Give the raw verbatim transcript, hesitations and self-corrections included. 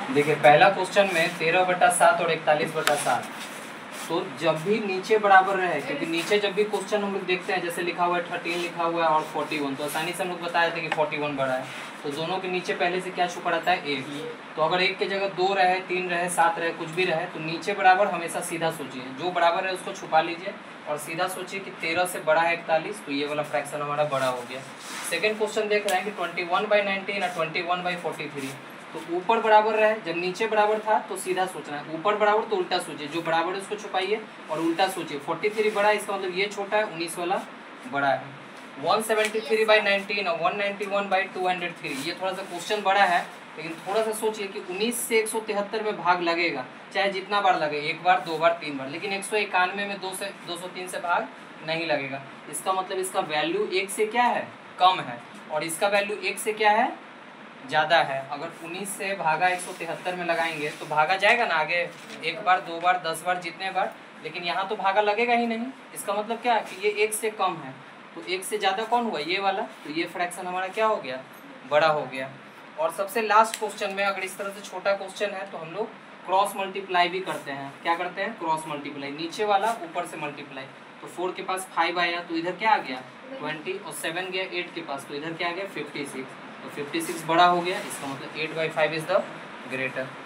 देखिए पहला क्वेश्चन में तेरह बटा सात और इकतालीस बटा सात, तो जब भी नीचे बराबर रहे, क्योंकि नीचे जब भी क्वेश्चन हम लोग देखते हैं जैसे लिखा हुआ है थर्टीन लिखा हुआ है और फोर्टी वन, तो आसानी से हम लोग बताए थे कि फोर्टी वन बड़ा है, तो दोनों के नीचे पहले से क्या छुपा रहता है, एक। तो अगर एक की जगह दो रहे, तीन रहे, सात रहे, कुछ भी रहे, तो नीचे बराबर हमेशा सीधा सोचिए, जो बराबर है उसको छुपा लीजिए और सीधा सोचिए कि तेरह से बड़ा है इकतालीस, तो ये वाला फ्रैक्शन हमारा बड़ा हो गया। सेकेंड क्वेश्चन देख रहे हैं कि ट्वेंटी वन बाई नाइनटीन और twenty one by forty three, तो ऊपर बराबर रहे, जब नीचे बराबर था तो सीधा सोचना है, ऊपर बराबर तो उल्टा सोचिए, जो बराबर है उसको छुपाइए और उल्टा सोचिए। तैंतालीस बड़ा है, इसका मतलब ये छोटा है, उन्नीस वाला बड़ा है। एक सौ तिहत्तर बाई नाइनटीन और एक सौ इक्यानवे बाई दो सौ तीन, ये थोड़ा सा क्वेश्चन बड़ा है, लेकिन थोड़ा सा सोचिए कि उन्नीस से एक सौ तिहत्तर में भाग लगेगा, चाहे जितना बार लगे, एक बार, दो बार, तीन बार, लेकिन एक सौ इक्यानवे में दो से दो सौ तीन से भाग नहीं लगेगा। इसका मतलब इसका वैल्यू एक से क्या है, कम है, और इसका वैल्यू एक से क्या है, ज़्यादा है। अगर उन्नीस से भागा एक सौ तिहत्तर में लगाएंगे तो भागा जाएगा ना आगे, एक बार, दो बार, दस बार, जितने बार, लेकिन यहाँ तो भागा लगेगा ही नहीं। इसका मतलब क्या है कि ये एक से कम है, तो एक से ज़्यादा कौन हुआ, ये वाला, तो ये फ्रैक्शन हमारा क्या हो गया, बड़ा हो गया। और सबसे लास्ट क्वेश्चन में अगर इस तरह से छोटा क्वेश्चन है तो हम लोग क्रॉस मल्टीप्लाई भी करते हैं। क्या करते हैं, क्रॉस मल्टीप्लाई, नीचे वाला ऊपर से मल्टीप्लाई। तो फोर के पास फाइव आया तो इधर क्या आ गया ट्वेंटी, और सेवन गया एट के पास तो इधर क्या आ गया फिफ्टी सिक्स, तो फिफ्टी सिक्स बड़ा हो गया, इसका मतलब eight by five is the greater.